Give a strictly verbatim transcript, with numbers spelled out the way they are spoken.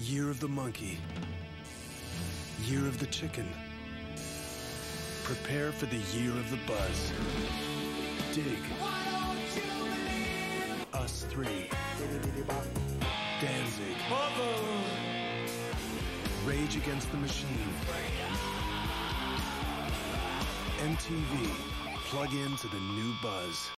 Year of the monkey. Year of the chicken. Prepare for the year of the buzz. Dig. US three. Danzig. Rage Against the Machine. M T V. Plug in to the new buzz.